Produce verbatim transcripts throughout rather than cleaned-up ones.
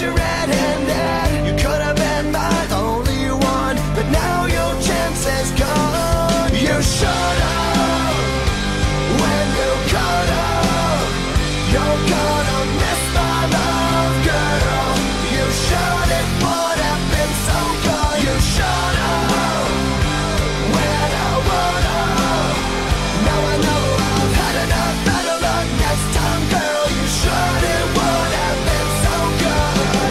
you red-handed. You could have been my only one, but now your chance is gone. You should have, when you could have. You're gonna miss my love, girl. You should, it would have been so good. You should have, when I would have. Now I know I've had enough, better luck next time, girl. You should, it would have been so good.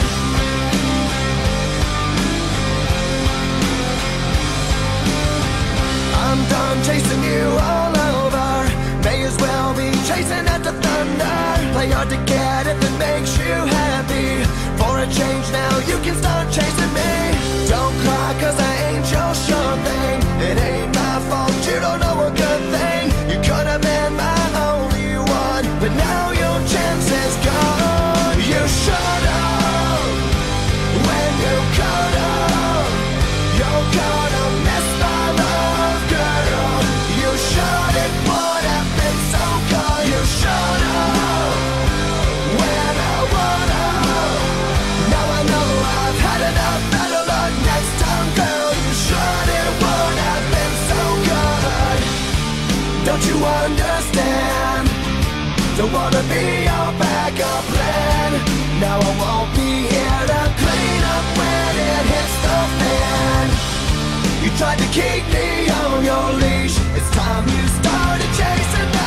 I'm done chasing you all over. May as well be chasing at the thunder. Play hard to get if it makes you happy. For a change now you can start chasing me. Don't cry cause I ain't your sure thing. It ain't my fault, you don't know a good thing. You could have been my only one, but now your chance is gone. You should have, when you could have. You're gonna miss my love, girl. You should, it would have been so good. You should have, when I would have. Now I know I've had enough, better luck next time, girl. You should, it would have been so good. Don't you understand? Don't wanna be your backup plan. Now I won't be here to clean up when it hits the fan. You tried to keep me on your leash. It's time you started chasing me.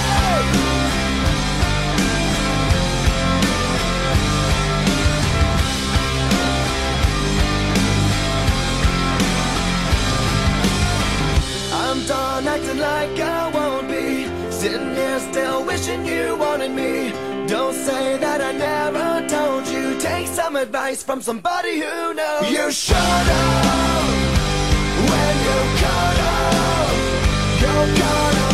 I'm done acting like I won't be. Sitting here still wishing you wanted me. Don't say that I never told you. Take some advice from somebody who knows. You should have, when you could have. You're gonna